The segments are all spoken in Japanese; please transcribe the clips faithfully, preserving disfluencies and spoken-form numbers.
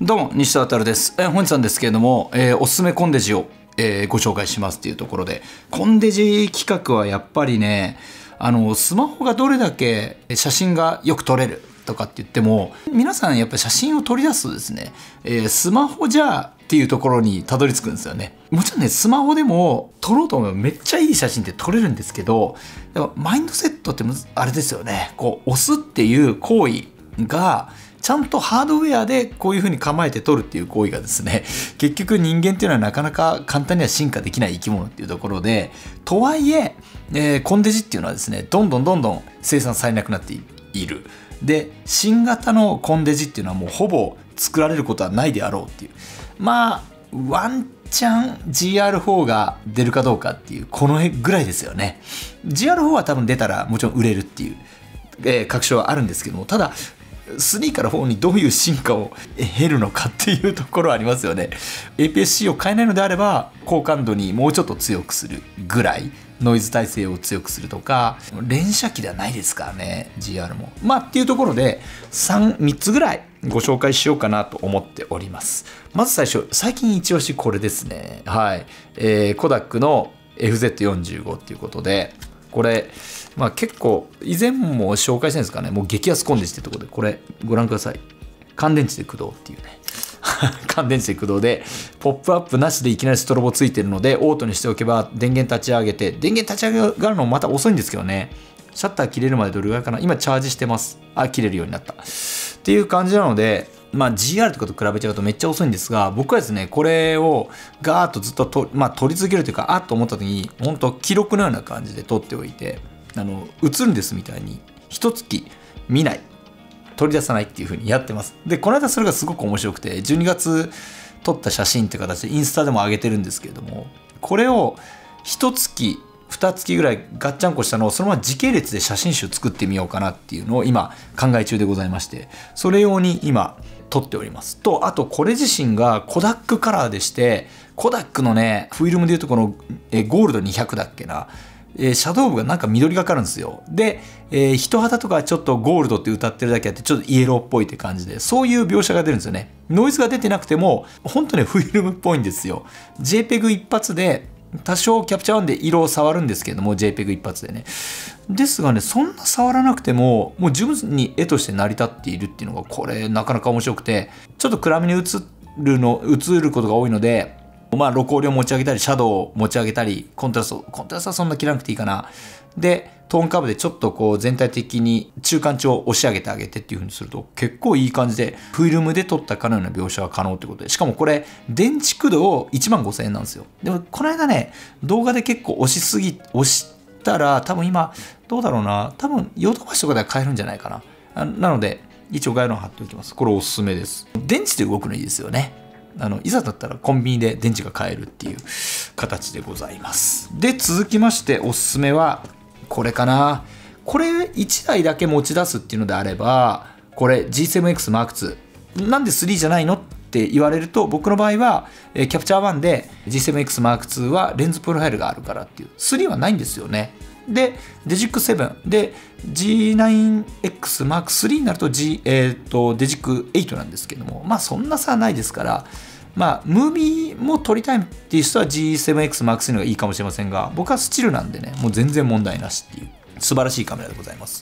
どうも西田渉です。えー本日なんですけれども、えーおすすめコンデジを、えーご紹介しますっていうところで、コンデジ企画はやっぱりね、あのスマホがどれだけ写真がよく撮れるとかって言っても、皆さんやっぱ写真を撮り出すとですね、えースマホじゃっていうところにたどり着くんですよね。もちろんね、スマホでも撮ろうと思えばめっちゃいい写真って撮れるんですけど、やっぱマインドセットってむずあれですよね。こう押すっていう行為がちゃんとハードウェアでこういう風に構えて撮るっていう行為がですね、結局人間っていうのはなかなか簡単には進化できない生き物っていうところで、とはいええーコンデジっていうのはですね、どんどんどんどん生産されなくなっている。で、新型のコンデジっていうのはもうほぼ作られることはないであろうっていう。まあワンチャン ジーアールフォー が出るかどうかっていうこのぐらいですよね。 ジーアールフォー は多分出たらもちろん売れるっていう、えー確証はあるんですけども、ただスリーからフォーにどういう進化を経るのかっていうところはありますよね。 エーピーエスシー を変えないのであれば高感度にもうちょっと強くするぐらい、ノイズ耐性を強くするとか、連写機ではないですからね ジーアール も。まあっていうところで 3, 3つぐらいご紹介しようかなと思っております。まず最初、最近一押しこれですね。はい、えー、コダックの エフゼットよんじゅうご っていうことで、これまあ結構以前も紹介したんですかね。もう激安コンデジってところで、これご覧ください。乾電池で駆動っていうね乾電池で駆動でポップアップなしでいきなりストロボついてるので、オートにしておけば電源立ち上げて、電源立ち上がるのもまた遅いんですけどね、シャッター切れるまでどれぐらいかな。今チャージしてます。あ、切れるようになったっていう感じなので、まあ ジーアール とかと比べちゃうとめっちゃ遅いんですが、僕はですねこれをガーッとずっとと、まあ、撮り続けるというか、あっと思った時に本当記録のような感じで撮っておいて、あの映るんですみたいに一月見ない、取り出さないっていう風にやってます。でこの間それがすごく面白くて、じゅうにがつ撮った写真っていう形でインスタでも上げてるんですけれども、これを一月二月ぐらいガッチャンコしたのをそのまま時系列で写真集作ってみようかなっていうのを今考え中でございまして、それ用に今撮っております。と、あとこれ自身がコダックカラーでして、コダックのねフィルムでいうとこのえゴールドにひゃくだっけな、えーシャドウ部がなんか緑がかるんですよ。で、えー人肌とかちょっとゴールドって歌ってるだけあって、ちょっとイエローっぽいって感じで、そういう描写が出るんですよね。ノイズが出てなくても本当にフィルムっぽいんですよ。 ジェイペグ 一発で多少キャプチャーワンで色を触るんですけれども、 ジェイペグ 一発でね。ですがね、そんな触らなくてももう十分に絵として成り立っているっていうのが、これなかなか面白くて、ちょっと暗めに映るの映ることが多いので、まあ露光量持ち上げたり、シャドウを持ち上げたり、コントラストコントラストはそんな切らなくていいかな。でトーンカーブでちょっとこう全体的に中間値を押し上げてあげてっていう風にすると結構いい感じでフィルムで撮ったかのような描写が可能ということで、しかもこれ電池駆動いちまんごせんえんなんですよ。でもこの間ね動画で結構押しすぎ押したら、多分今どうだろうな、多分ヨドバシとかでは買えるんじゃないかな。あなので一応概要欄貼っておきます。これおすすめです。電池で動くのいいですよね。あのいざだったらコンビニで電池が買えるっていう形でございます。で続きましておすすめはこれかな。これいちだいだけ持ち出すっていうのであれば、これ ジーセブンエックスマークツー なんでスリーじゃないのって言われると、僕の場合はキャプチャーワンで ジーセブンエックスマークツー はレンズプロファイルがあるからっていう、スリーはないんですよね。でデジックセブンで ジーナインエックスマークスリー になると、G えー、とデジックエイトなんですけども、まあそんな差はないですから、まあムービーも撮りたいっていう人は ジーセブンエックスマークスリー の方がいいかもしれませんが、僕はスチルなんでね、もう全然問題なしっていう素晴らしいカメラでございます。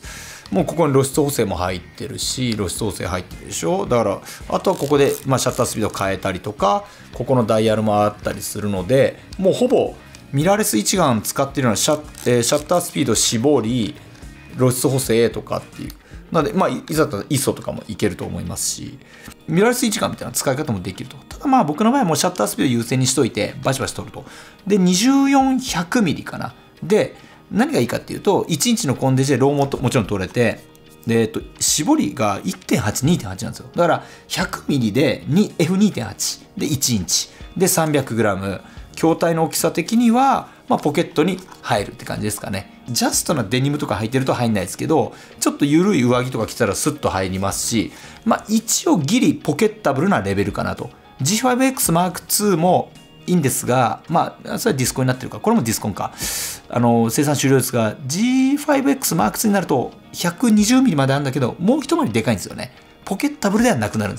もうここに露出補正も入ってるし、露出補正入ってるでしょ。だからあとはここで、まあ、シャッタースピード変えたりとか、ここのダイヤルもあったりするので、もうほぼミラーレス一眼使ってるようなシャッ、えー、シャッタースピード絞り露出補正とかっていう、なのでまあいざだったら アイエスオ とかもいけると思いますし、ミラーレス一眼みたいな使い方もできると。ただまあ僕の場合はもうシャッタースピード優先にしといてバシバシ撮ると。でにじゅうよんひゃくミリかな。で何がいいかっていうと、いちインチのコンデジでローももちろん撮れて、で、えっと、絞りが いってんはち、にてんはち なんですよ。だからひゃくミリで エフにてんはち でいちインチで さんびゃくグラム、筐体の大きさ的には、まあ、ポケットに入るって感じですかね。ジャストなデニムとか履いてると入んないですけど、ちょっと緩い上着とか着たらスッと入りますし、まあ一応ギリポケッタブルなレベルかなと。ジーファイブエックスマークツー もいいんですが、まあそれはディスコになってるか、これもディスコンか、あの生産終了ですが、 ジーファイブエックスマークツー になると ひゃくにじゅうミリ まであるんだけど、もう一回りでかいんですよね。ポケッタブルではなくなるんですよ。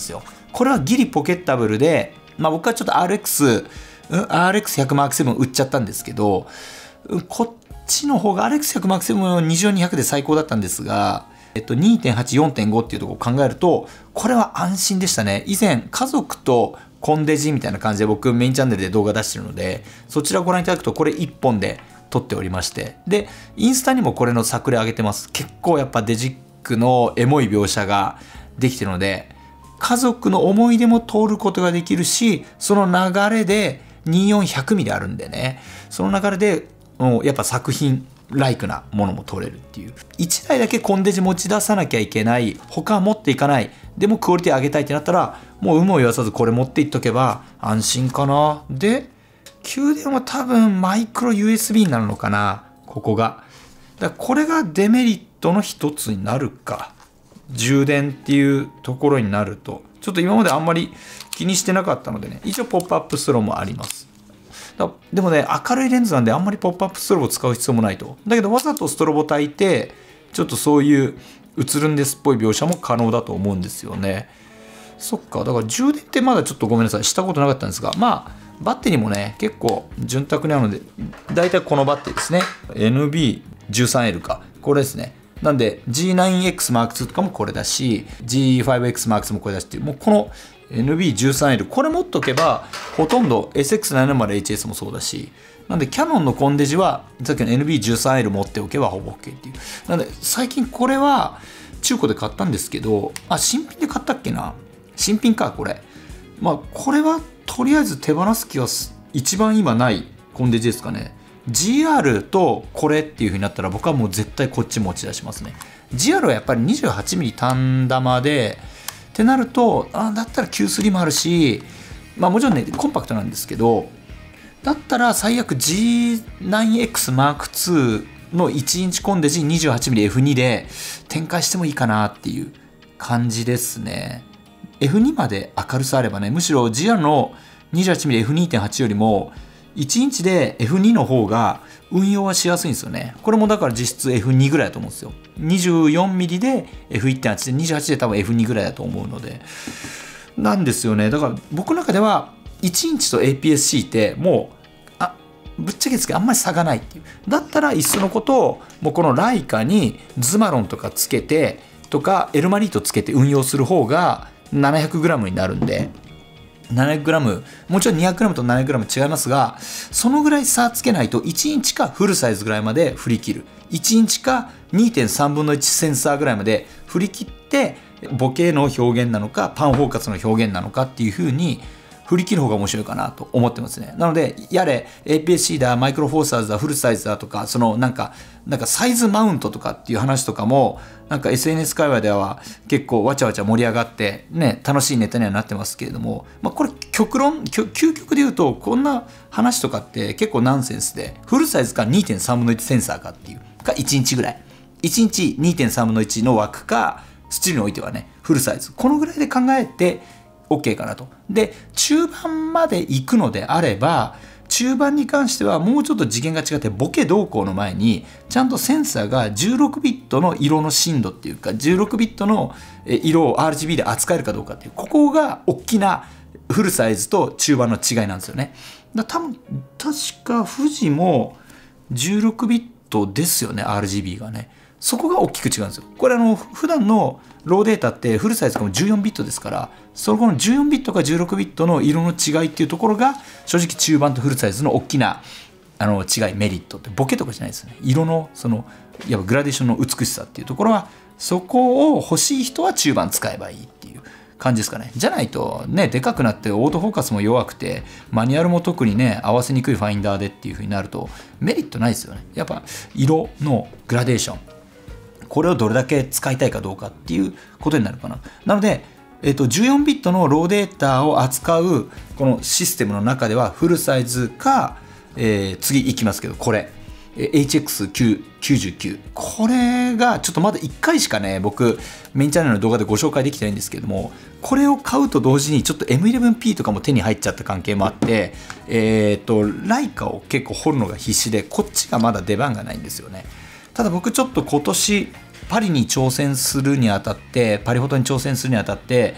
これはギリポケッタブルで、まあ僕はちょっと アールエックス、うん、アールエックスひゃくマークセブン 売っちゃったんですけど、こっちの方が アールエックスひゃくマークセブン はにじゅうよんにひゃくで最高だったんですが、えっと、にてんはち、よんてんご っていうところを考えると、これは安心でしたね。以前、家族とコンデジみたいな感じで僕メインチャンネルで動画出してるので、そちらをご覧いただくとこれいっぽんで撮っておりまして、で、インスタにもこれの作例上げてます。結構やっぱデジックのエモい描写ができてるので、家族の思い出も通ることができるし、その流れでにじゅうよん、ひゃくミリあるんでね、その流れでもうやっぱ作品ライクなものも撮れるっていう。いちだいだけコンデジ持ち出さなきゃいけない、他は持っていかない、でもクオリティ上げたいってなったら、もう有無を言わさずこれ持っていっとけば安心かな。で、給電は多分マイクロ ユーエスビー になるのかな、ここが。だからこれがデメリットの一つになるか。充電っていうところになると、ちょっと今まであんまり気にしてなかったのでね、一応ポップアップストローもあります。だでもね、明るいレンズなんであんまりポップアップストロボ使う必要もないと。だけどわざとストロボ焚いて、ちょっとそういう映るんですっぽい描写も可能だと思うんですよね。そっか、だから充電ってまだちょっとごめんなさい、したことなかったんですが、まあ、バッテリーもね、結構潤沢なので、だいたいこのバッテリーですね。エヌビーじゅうさんエル か。これですね。なんで ジーナインエックスマークツー とかもこれだし、ジーファイブエックスマークツー もこれだしっていう、もうこの エヌビーじゅうさんエル、これ持っとけば、ほとんど エスエックスななじゅうエイチエス もそうだし、なんでキヤノンのコンデジは、さっきの エヌビーじゅうさんエル 持っておけばほぼ OK っていう。なんで最近これは中古で買ったんですけど、あ、新品で買ったっけな。新品か、これ。まあ、これはとりあえず手放す気は一番今ないコンデジですかね。ジーアール とこれっていう風になったら僕はもう絶対こっち持ち出しますね。ジーアール はやっぱり にじゅうはちミリ 単玉で、ってなると、あ、だったら キュースリー もあるし、まあもちろんね、コンパクトなんですけど、だったら最悪 ジーナインエックスマークツー のいちインチコンデジ にじゅうはちミリエフツー で展開してもいいかなっていう感じですね。エフツー まで明るさあればね、むしろ ジーアール の にじゅうはちミリエフツーてんはち よりもいちインチで エフツー の方が運用はしやすいんですよね。これもだから実質 エフツー ぐらいだと思うんですよ。にじゅうよんミリで エフワンてんはち でにじゅうはちで多分 エフツー ぐらいだと思うので。なんですよね。だから僕の中ではいちインチと エーピーエスシー ってもう、あ、ぶっちゃけですけどあんまり差がないっていう。だったらいっそのことをもうこのライカにズマロンとかつけてとかエルマリートつけて運用する方が ななひゃくグラム になるんで、ななひゃくグラム、もちろん にひゃくグラム と ななひゃくグラム 違いますが、そのぐらい差つけないといちインチかフルサイズぐらいまで振り切る。いちインチか にてんさんぶんのいちセンサーぐらいまで振り切って、ボケの表現なのかパンフォーカスの表現なのかっていう風に振り切る方が面白いかなと思ってますね。なのでやれ エーピーエスシー だ、マイクロフォーサーズだ、フルサイズだとか、そのなんかなんかサイズマウントとかっていう話とかもなんか エスエヌエス 界隈では結構わちゃわちゃ盛り上がってね、楽しいネタにはなってますけれども、まあ、これ極論究極で言うとこんな話とかって結構ナンセンスで、フルサイズか にてんさんぶんのいちセンサーかっていうかいちインチぐらい、いちインチ にてんさんぶんのいちの枠か、スチールにおいてはねフルサイズ、このぐらいで考えて OK かなと。で中盤まで行くのであれば、中盤に関してはもうちょっと次元が違って、ボケ動向の前にちゃんとセンサーがじゅうろくビットの色の深度っていうか、じゅうろくビットの色を アールジービー で扱えるかどうかっていう、ここが大きなフルサイズと中盤の違いなんですよね。だ多分確か富士もじゅうろくビットですよね、 アールジービー がね。そこが大きく違うんですよ。これあの普段のローデータってフルサイズかもじゅうよんビットですから、そこのじゅうよんビットかじゅうろくビットの色の違いっていうところが正直中盤とフルサイズの大きなあの違い、メリットって、ボケとかじゃないですね。色のそのやっぱグラデーションの美しさっていうところは、そこを欲しい人は中盤使えばいいっていう感じですかね。じゃないとね、でかくなってオートフォーカスも弱くてマニュアルも特にね合わせにくいファインダーでっていう風になるとメリットないですよね。やっぱ色のグラデーション、これをどれだけ使いたいかどうかっていうことになるかな。なので、えっと、じゅうよんビットのローデータを扱うこのシステムの中ではフルサイズか、えー、次いきますけど、これ エイチエックスきゅうじゅうきゅう、これがちょっとまだいっかいしかね僕メインチャンネルの動画でご紹介できてないんですけども、これを買うと同時にちょっと エムイレブンピー とかも手に入っちゃった関係もあって、えっとライカを結構掘るのが必死で、こっちがまだ出番がないんですよね。ただ僕ちょっと今年パリに挑戦するにあたって、パリフォトに挑戦するにあたって、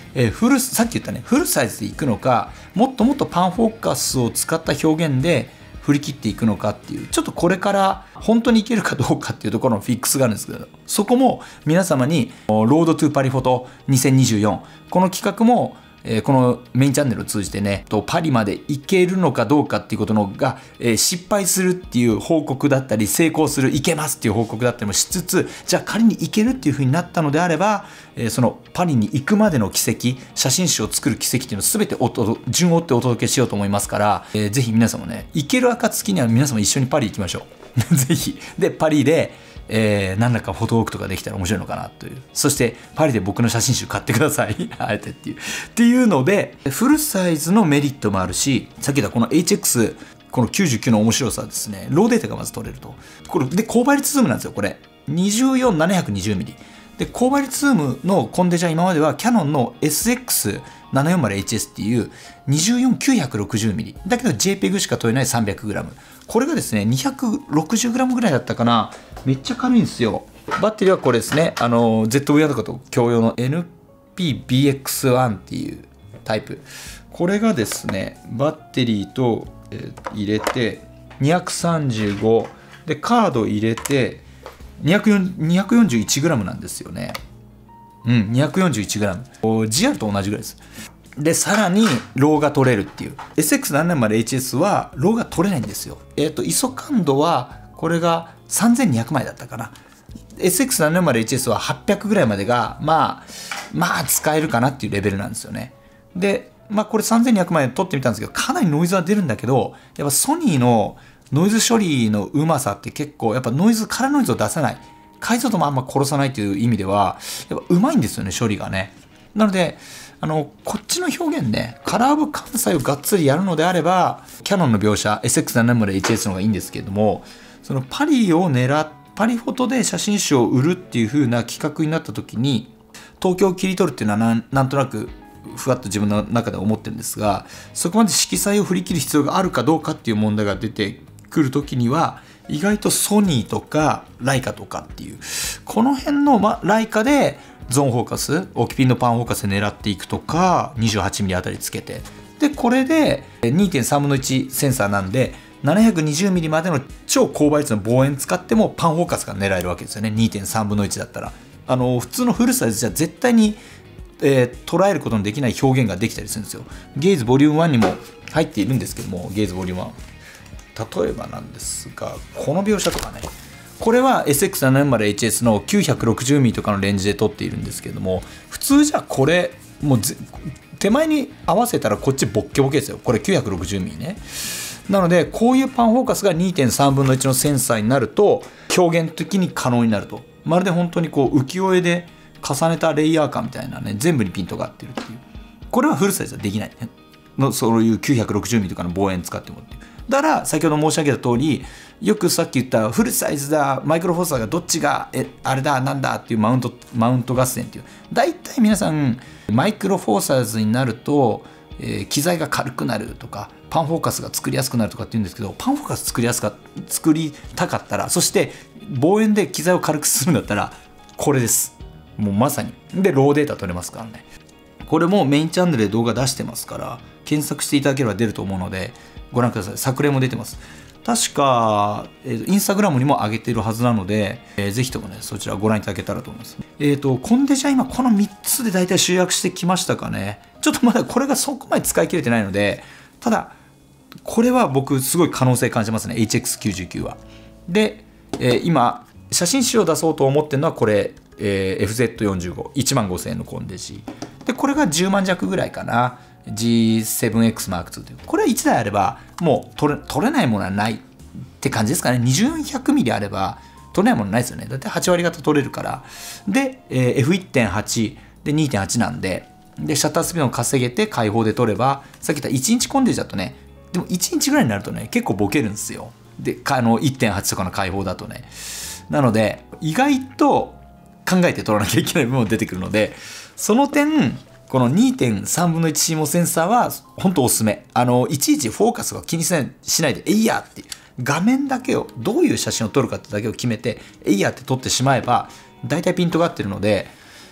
えー、フルさっき言ったねフルサイズでいくのか、もっともっとパンフォーカスを使った表現で振り切っていくのかっていう、ちょっとこれから本当にいけるかどうかっていうところのフィックスがあるんですけど、そこも皆様にロードトゥパリフォトにせんにじゅうよん、この企画もえー、このメインチャンネルを通じてね、とパリまで行けるのかどうかっていうことのが、えー、失敗するっていう報告だったり、成功する、行けますっていう報告だったりもしつつ、じゃあ仮に行けるっていう風になったのであれば、えー、そのパリに行くまでの軌跡、写真集を作る軌跡っていうのを全ておと順を追ってお届けしようと思いますから、えー、ぜひ皆さんもね、行ける暁には皆様一緒にパリ行きましょう。ぜひ。で、パリで、えー、何らかフォトウォークとかできたら面白いのかなという。そしてパリで僕の写真集買ってください。あえてっていう。っていうので、フルサイズのメリットもあるし、さっき言ったこの エイチエックス、このきゅうじゅうきゅうの面白さですね。ローデータがまず取れると。これで高倍率ズームなんですよ、これ。にじゅうよん、ななひゃくにじゅうミリ。で、高倍率ズームのコンデジは今まではキヤノンの エスエックスななよんまるエイチエス っていう にじゅうよん、きゅうひゃくろくじゅうミリ。だけど ジェイペグ しか撮れない さんびゃくグラム。これがですね、にひゃくろくじゅうグラムぐらいだったかな。めっちゃ軽いんですよ。バッテリーはこれですね。あの、ゼットブイアール とかと共用の エヌピービーエックスワン っていうタイプ。これがですね、バッテリーと、えー、入れて、にひゃくさんじゅうご。で、カード入れて、にひゃくよんじゅういちグラム なんですよね。うん、にひゃくよんじゅういちグラム。ジーアール と同じぐらいです。で、さらに、ローが取れるっていう。エスエックスななよんまるエイチエス は、ローが取れないんですよ。えっと、イソ感度は、これがさんぜんにひゃくまいだったかな。エスエックスななよんまるエイチエス ははっぴゃくぐらいまでが、まあ、まあ、使えるかなっていうレベルなんですよね。で、まあ、これさんぜんにひゃくまいで撮ってみたんですけど、かなりノイズは出るんだけど、やっぱソニーのノイズ処理のうまさって結構、やっぱノイズ、カラーノイズを出さない。解像度もあんま殺さないという意味では、やっぱうまいんですよね、処理がね。なので、あの、こっちの表現ね、カラーオブ関西をがっつりやるのであれば、キヤノンの描写、エスエックスななよんまるエイチエス の方がいいんですけれども、そのパリを狙っ、パリフォトで写真集を売るっていう風な企画になった時に、東京を切り取るっていうのはなん、なんとなく、ふわっと自分の中で思ってるんですが、そこまで色彩を振り切る必要があるかどうかっていう問題が出てくる時には、意外とソニーとかライカとかっていうこの辺の、ま、ライカでゾーンフォーカス、オキピンのパンフォーカスで狙っていくとか にじゅうはちミリ あたりつけて、でこれで にてんさんぶんのいち センサーなんで ななひゃくにじゅうミリ までの超高倍率の望遠使ってもパンフォーカスが狙えるわけですよね。 にてんさんぶんのいち だったらあの普通のフルサイズじゃ絶対に、えー、捉えることのできない表現ができたりするんですよ。ゲイズボリュームワンにも入っているんですけども、ゲイズボリュームワン例えばなんですが、この描写とかね、これは エスエックスななよんまるエイチエス の きゅうひゃくろくじゅうミリ とかのレンジで撮っているんですけども、普通じゃこれもう手前に合わせたらこっちボッケボケですよ。これ きゅうひゃくろくじゅうミリ ね。なのでこういうパンフォーカスが にてんさんぶんのいちのセンサーになると表現的に可能になると、まるで本当にこう浮世絵で重ねたレイヤー感みたいなね、全部にピントが合ってるっていう、これはフルサイズはできないねの、そういう きゅうひゃくろくじゅうミリ とかの望遠使ってもっていう。だから先ほど申し上げた通り、よくさっき言ったフルサイズだマイクロフォーサーがどっちがえあれだなんだっていうマウントマウント合戦っていう、大体皆さんマイクロフォーサーズになると、えー、機材が軽くなるとかパンフォーカスが作りやすくなるとかって言うんですけど、パンフォーカス作りやすか作りたかったら、そして望遠で機材を軽くするんだったらこれです。もうまさにでローデータ取れますからね。これもメインチャンネルで動画出してますから、検索していただければ出ると思うのでご覧ください。作例も出てます。確か、えー、インスタグラムにも上げているはずなので、えー、ぜひともねそちらご覧いただけたらと思います。えっとコンデジは今このみっつで大体集約してきましたかね。ちょっとまだこれがそこまで使い切れてないので、ただこれは僕すごい可能性感じますね、 エイチエックスきゅうじゅうきゅう は。で、えー、今写真集を出そうと思ってるのはこれ、えー、エフゼットよんじゅうご いちまんごせんえんのコンデジで、これがじゅうまん弱ぐらいかな。ジーセブンエックスマークツー という、これはいちだいあればもう撮れ、撮れないものはないって感じですかね。にじゅうよんひゃくミリ あれば撮れないものないですよね。だってはちわり方撮れるから。で、えー、エフいってんはち で にてんはち なんで、でシャッタースピードを稼げて開放で撮れば、さっき言ったいちインチコンデジだとね、でもいちインチぐらいになるとね結構ボケるんですよ。であの いってんはち とかの開放だとね。なので意外と考えて撮らなきゃいけない部分も出てくるので、その点この にてんさんぶんのいちシーモス センサーは本当おすすめ。あのいちいちフォーカスが気にしないしないでえいやって画面だけをどういう写真を撮るかってだけを決めてえいやって撮ってしまえば大体ピントが合ってるので、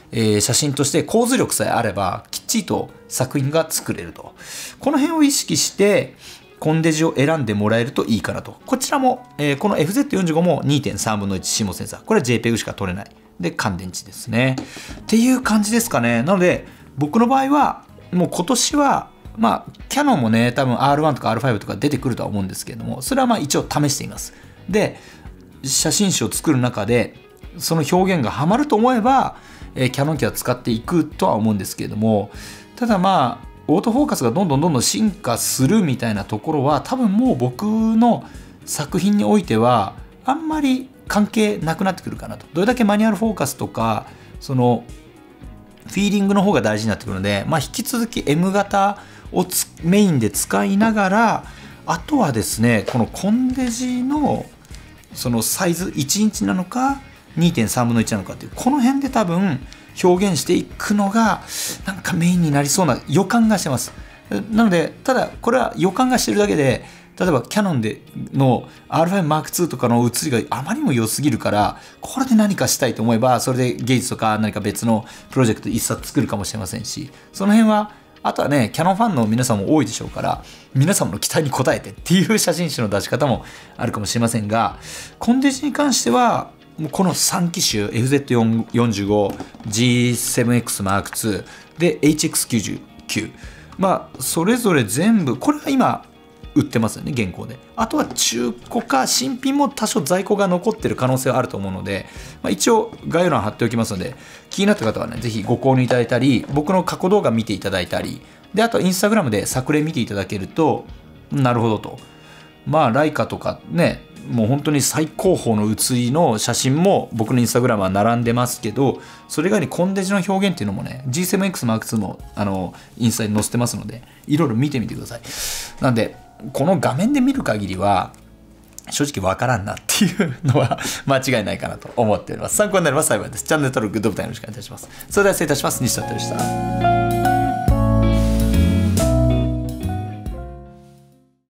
えー、写真として構図力さえあればきっちりと作品が作れると。この辺を意識してコンデジを選んでもらえるといいかなと。こちらも、えー、この エフゼットよんじゅうご も にてんさんぶんのいち シーモスセンサー。これは JPEG しか撮れない。で、乾電池ですね。っていう感じですかね。なので、僕の場合は、もう今年は、まあ、キヤノンもね、多分 アールワン とか アールファイブ とか出てくるとは思うんですけれども、それはまあ一応試しています。で、写真集を作る中で、その表現がハマると思えば、えー、キヤノン機は使っていくとは思うんですけれども、ただまあ、オートフォーカスがどんどんどんどん進化するみたいなところは多分もう僕の作品においてはあんまり関係なくなってくるかなと。どれだけマニュアルフォーカスとかそのフィーリングの方が大事になってくるので、まあ、引き続き エム 型をメインで使いながら、あとはですねこのコンデジのそのサイズいちインチなのか にてんさんぶんのいちなのかっていうこの辺で多分表現していくのがなんかメインになりそうな予感がしてます。なのでただこれは予感がしてるだけで、例えばキヤノンでの アールファイブマークツー とかの写りがあまりにも良すぎるから、これで何かしたいと思えばそれで芸術とか何か別のプロジェクト一冊作るかもしれませんし、その辺はあとはねキヤノンファンの皆さんも多いでしょうから、皆様の期待に応えてっていう写真集の出し方もあるかもしれませんが、コンデジに関してはもうこのさん機種 エフゼットよんじゅうご、ジーセブンエックスマークツー で エイチエックスきゅうじゅうきゅう、まあそれぞれ全部これは今売ってますよね現行で。あとは中古か新品も多少在庫が残ってる可能性はあると思うので、まあ、一応概要欄貼っておきますので、気になった方はねぜひご購入いただいたり、僕の過去動画見ていただいたりで、あとインスタグラムで作例見ていただけるとなるほどと。まあライカとかねもう本当に最高峰の写りの写真も僕のインスタグラムは並んでますけど、それ以外にコンデジの表現っていうのもね ジーセブンエックスマークツー もあのインスタに載せてますので、いろいろ見てみてください。なんでこの画面で見る限りは正直わからんなっていうのは間違いないかなと思っております。参考になれば幸いです。チャンネル登録グッドボタンよろしくお願いいたします。それでは失礼いたします。西田でした。